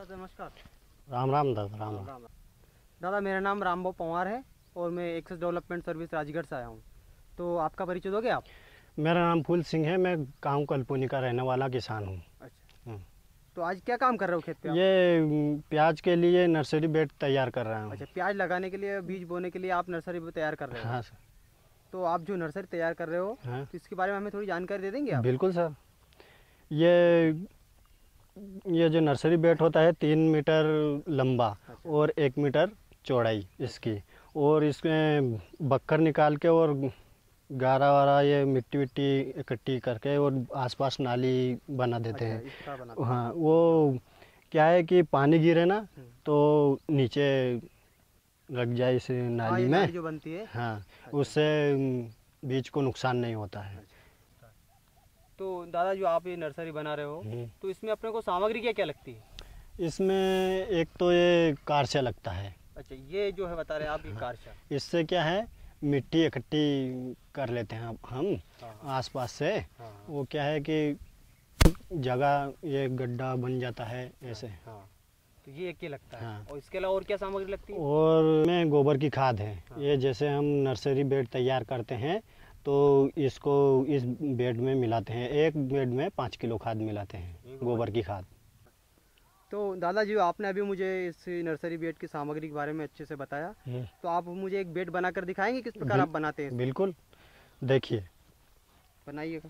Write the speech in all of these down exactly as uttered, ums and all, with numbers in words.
दादा नमस्कार। राम राम दादा। राम राम, राम। दादा मेरा नाम रामबाब पवार है और मैं एक्सेस डेवलपमेंट सर्विस राजगढ़ से आया हूँ, तो आपका परिचय दोगे आप? मेरा नाम फूल सिंह है, मैं गांव कलपुनी का रहने वाला किसान हूँ। अच्छा, तो आज क्या काम कर रहे हो खेत पे आप? ये प्याज के लिए नर्सरी बेड तैयार कर रहा हूँ। अच्छा, प्याज लगाने के लिए, बीज बोने के लिए आप नर्सरी तैयार कर रहे हो? हाँ सर। तो आप जो नर्सरी तैयार कर रहे हो, हाँ। तो इसके बारे में हमें थोड़ी जानकारी दे देंगे आप? बिल्कुल सर। ये ये जो नर्सरी बेड होता है तीन मीटर लंबा। अच्छा। और एक मीटर चौड़ाई इसकी। और इसमें बक्कर निकाल के और गारा वारा ये मिट्टी विट्टी इकट्ठी करके और आसपास नाली बना देते हैं। इसका बनाते हैं। हाँ, वो क्या है कि पानी गिरे ना तो नीचे लग जाए इस नाली में। नाली जो बनती है। हाँ, उससे बीज को नुकसान नहीं होता है। तो दादा जो आप ये नर्सरी बना रहे हो, तो इसमें अपने को सामग्री क्या क्या लगती है? इसमें एक तो ये कारछा लगता है। अच्छा, ये जो है बता रहे हैं आप, ये कारछा। इससे क्या है, मिट्टी इकट्ठी कर लेते हैं हम आसपास से। हाँ। वो क्या है कि जगह ये गड्ढा बन जाता है ऐसे। हाँ। तो ये एक ही लगता है। हाँ। और इसके अलावा और क्या सामग्री लगती है? और में गोबर की खाद है। हाँ। ये जैसे हम नर्सरी बेड तैयार करते हैं तो इसको इस बेड में मिलाते हैं। एक बेड में पाँच किलो खाद मिलाते हैं, गोबर की खाद। तो दादाजी आपने अभी मुझे इस नर्सरी बेड की सामग्री के बारे में अच्छे से बताया, तो आप मुझे एक बेड बनाकर दिखाएंगे किस प्रकार आप बनाते हैं? बिल्कुल, देखिए। बनाइएगा।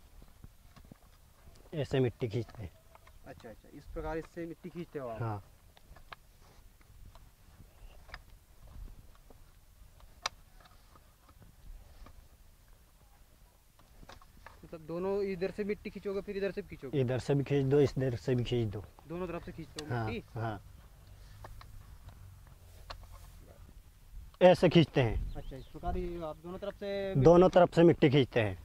ऐसे मिट्टी खींचते हैं। अच्छा अच्छा, इस प्रकार इससे मिट्टी खींचते हो आप? हाँ। मतलब दोनों इधर से मिट्टी खींचोगे फिर इधर से भी खींचोगे? इधर से भी खींच दो, इधर से भी खींच दो। दोनों तरफ से खींचते हो हाँ, मिट्टी? हाँ। ऐसे खींचते हैं। अच्छा, इस प्रकार ही आप दोनों तरफ से दोनों तरफ से मिट्टी खींचते हैं।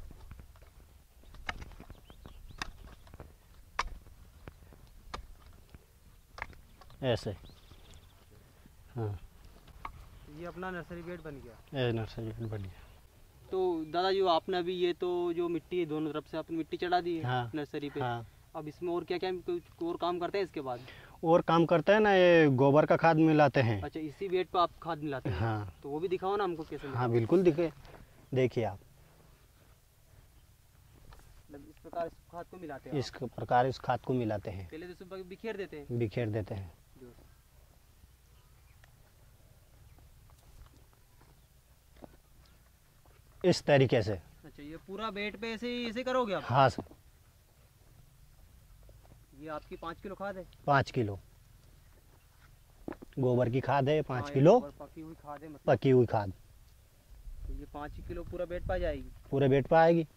ऐसे। हाँ, ये अपना नर्सरी बेड बन गया। ये नर्सरी बेड बन गया। तो दादाजी आपने अभी ये तो जो मिट्टी है दोनों तरफ से आपने मिट्टी चढ़ा दी है। हाँ। नर्सरी पे। हाँ। अब इसमें और क्या क्या कुछ और काम करते हैं इसके बाद? और काम करते हैं ना, ये गोबर का खाद मिलाते हैं। अच्छा, इसी बेड पे आप खाद मिलाते हैं? हाँ। तो वो भी दिखाओ ना हमको कैसे। हाँ बिल्कुल, दिखे, देखिए आप। इस प्रकार इस खाद को मिलाते हैं? इस प्रकार इस खाद को मिलाते हैं। पहले तो सब बिखेर देते हैं? बिखेर देते हैं। इस तरीके से। अच्छा, ये पूरा बेड पे ऐसे ही ऐसे करोगे आप? हाँ सर। ये आपकी पाँच किलो खाद है? पाँच किलो गोबर की खाद है। पाँच किलो पकी हुई खाद है? मतलब पकी हुई खाद। तो ये पाँच किलो पूरा बेड पे जाएगी? पूरे बेड पे आएगी।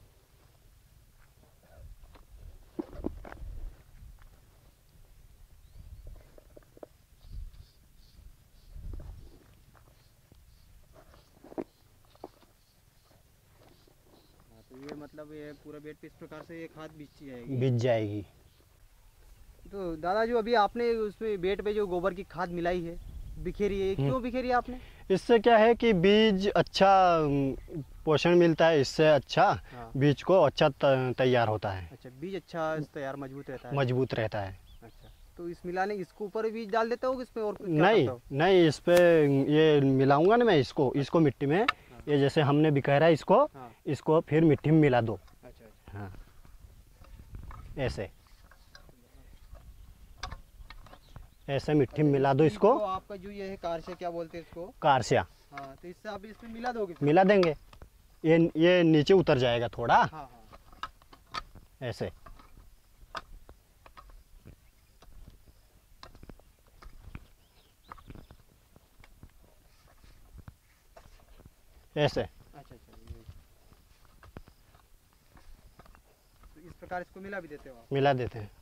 तो ये मतलब ये पूरा बेड पे इस प्रकार से ये खाद बिछ जाएगी? बिछ जाएगी। तो दादा जो अभी आपने उसमें बेड पे जो गोबर की खाद मिलाई है, बिखेरी है, क्यों बिखेरी आपने? इससे क्या है कि बीज अच्छा पोषण मिलता है, इससे अच्छा। हाँ। बीज को अच्छा तैयार होता है। अच्छा, बीज अच्छा तैयार मजबूत रहता है? मजबूत रहता है। अच्छा, तो इस मिलाने इसको ऊपर बीज डाल देता हो इसमें और कुछ? नहीं नहीं, इस पे ये मिलाऊंगा ना मैं इसको इसको मिट्टी में। ये जैसे हमने बिखेरा इसको। हाँ। इसको फिर मिट्टी में मिला दो। अच्छा, अच्छा। हाँ, ऐसे ऐसे मिट्टी में मिला दो इसको। तो आपका जो ये है कारसिया, क्या बोलते हैं इसको? कारसिया। हाँ, तो इससे आप इसमें मिला दोगे? मिला देंगे। ये ये नीचे उतर जाएगा थोड़ा। हाँ, हाँ। ऐसे ऐसे। अच्छा अच्छा, तो इस प्रकार इसको मिला भी देते हो आप? मिला देते हैं।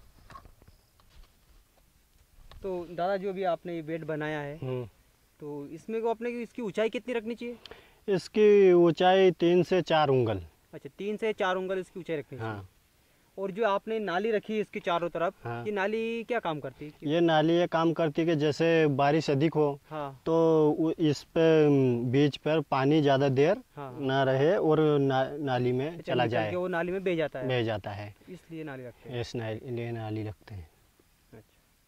तो दादा जो भी आपने ये बेड बनाया है, तो इसमें को अपने इसकी ऊंचाई कितनी रखनी चाहिए? इसकी ऊंचाई तीन से चार उंगल। अच्छा, तीन से चार उंगल इसकी ऊंचाई रखनी चाहिए। हाँ। और जो आपने नाली रखी है इसके चारों तरफ। हाँ। ये नाली क्या काम करती है? ये नाली ये काम करती है कि जैसे बारिश अधिक हो। हाँ। तो इस पे बीज पर पानी ज्यादा देर। हाँ। ना रहे और ना, नाली में अच्छा, चला जाए। वो नाली में बह जाता है? बह जाता है, इसलिए नाली रखते हैं। इस नाली नाली रखते हैं। अच्छा,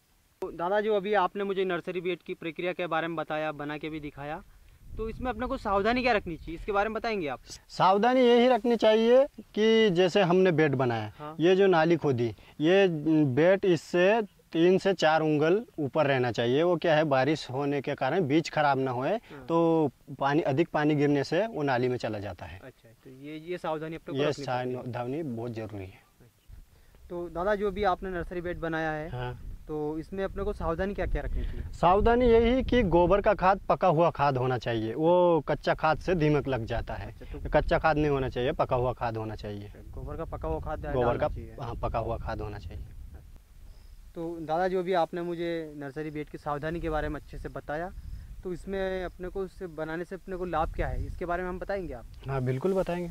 दादा जो अभी आपने मुझे नर्सरी बेड की प्रक्रिया के बारे में बताया, बना के भी दिखाया, तो इसमें अपने को सावधानी क्या रखनी चाहिए, इसके बारे में बताएंगे आप? सावधानी यही रखनी चाहिए कि जैसे हमने बेड बनाया, हाँ। ये जो नाली खोदी, ये बेड इससे तीन से चार उंगल ऊपर रहना चाहिए। वो क्या है, बारिश होने के कारण बीज खराब ना होए, हाँ। तो पानी अधिक पानी गिरने से वो नाली में चला जाता है। अच्छा, तो ये ये सावधानी अपने को ये सावधानी बहुत ज़रूरी है। तो दादा जो भी आपने नर्सरी बेड बनाया है, हाँ। तो इसमें अपने को सावधानी क्या क्या रखनी चाहिए? सावधानी यही कि गोबर का खाद पका हुआ खाद होना चाहिए। वो कच्चा खाद से दीमक लग जाता है। अच्छा, तो कच्चा खाद नहीं होना चाहिए, पका हुआ खाद होना चाहिए। गोबर का पका हुआ खाद गोबर का हाँ पका हुआ खाद होना चाहिए। तो दादा जो भी आपने मुझे नर्सरी बेड की सावधानी के बारे में अच्छे से बताया, तो इसमें अपने को इससे बनाने से अपने को लाभ क्या है, इसके बारे में हम बताएंगे आप? हाँ बिल्कुल बताएंगे।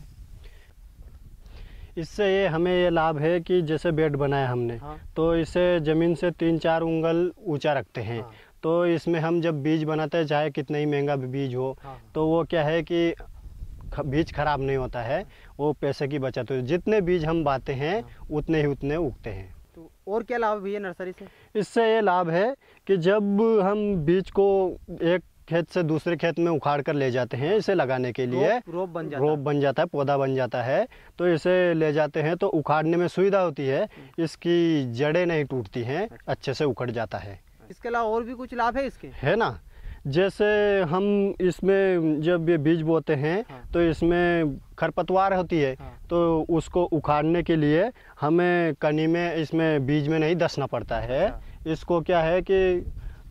इससे ये हमें ये लाभ है कि जैसे बेड बनाया हमने, हाँ। तो इसे ज़मीन से तीन चार उंगल ऊंचा रखते हैं, हाँ। तो इसमें हम जब बीज बनाते हैं, चाहे कितना ही महंगा बीज हो, हाँ। तो वो क्या है कि बीज खराब नहीं होता है, वो पैसे की बचत हो। जितने बीज हम बाते हैं, हाँ। उतने ही उतने उगते हैं। तो और क्या लाभ है नर्सरी से? इससे ये लाभ है कि जब हम बीज को एक खेत से दूसरे खेत में उखाड़ कर ले जाते हैं इसे लगाने के लिए, रोप बन जाता रोप बन जाता है, पौधा बन जाता है, तो इसे ले जाते हैं तो उखाड़ने में सुविधा होती है, इसकी जड़ें नहीं टूटती हैं, अच्छे से उखड़ जाता है। इसके अलावा और भी कुछ लाभ है इसके? है ना, जैसे हम इसमें जब ये बीज बोते हैं, हाँ। तो इसमें खरपतवार होती है, हाँ। तो उसको उखाड़ने के लिए हमें कनी में इसमें बीज में नहीं धंसना पड़ता है, हाँ। इसको क्या है कि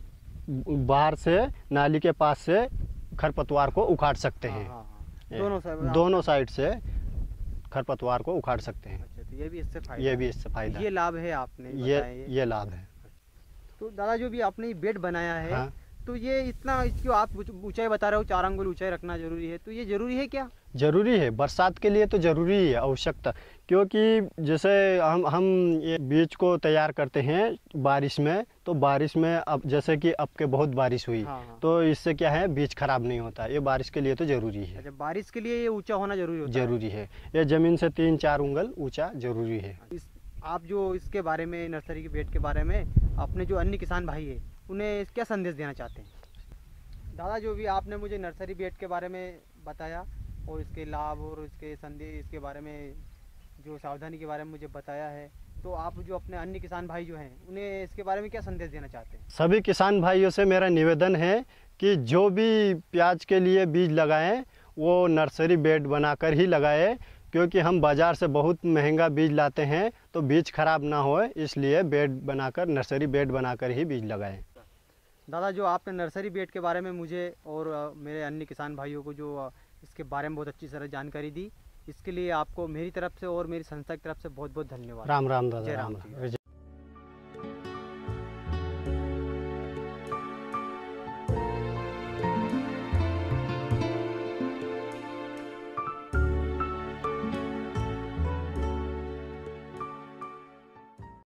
बाहर से नाली के पास से खरपतवार को उखाड़ सकते हैं, हाँ, हाँ। दोनों साइड दोनों साइड से खरपतवार को उखाड़ सकते हैं। अच्छा, तो ये भी इससे फायदा ये भी इससे फायदा ये लाभ है आपने ये ये, ये लाभ है। तो दादा जो भी आपने बेड बनाया है, हाँ? तो ये इतना इसकी आप ऊंचाई बता रहे हो, चार अंगुल ऊंचाई रखना जरूरी है, तो ये जरूरी है क्या? जरूरी है, बरसात के लिए तो जरूरी है, आवश्यकता। क्योंकि जैसे हम हम ये बीज को तैयार करते हैं बारिश में, तो बारिश में अब जैसे कि अब के बहुत बारिश हुई, हाँ, हाँ। तो इससे क्या है, बीज खराब नहीं होता। ये बारिश के लिए तो जरूरी है। अच्छा, बारिश के लिए ये ऊंचा होना जरूरी होता है? जरूरी है, ये जमीन से तीन चार उंगल ऊंचा जरूरी है। इस, आप जो इसके बारे में, नर्सरी के बेड के बारे में अपने जो अन्य किसान भाई है उन्हें क्या संदेश देना चाहते हैं? दादा जो भी आपने मुझे नर्सरी बेड के बारे में बताया और इसके लाभ और इसके संदेश, इसके बारे में जो सावधानी के बारे में मुझे बताया है, तो आप जो अपने अन्य किसान भाई जो हैं उन्हें इसके बारे में क्या संदेश देना चाहते हैं? सभी किसान भाइयों से मेरा निवेदन है कि जो भी प्याज के लिए बीज लगाएं वो नर्सरी बेड बनाकर ही लगाएं, क्योंकि हम बाज़ार से बहुत महंगा बीज लाते हैं, तो बीज खराब ना हो, इसलिए बेड बनाकर, नर्सरी बेड बनाकर ही बीज लगाएं। दादा जो आपने नर्सरी बेड के बारे में मुझे और मेरे अन्य किसान भाइयों को जो इसके बारे में बहुत अच्छी तरह जानकारी दी, इसके लिए आपको मेरी तरफ से और मेरी संस्था की तरफ से बहुत बहुत धन्यवाद। राम राम दादा। राम, राम।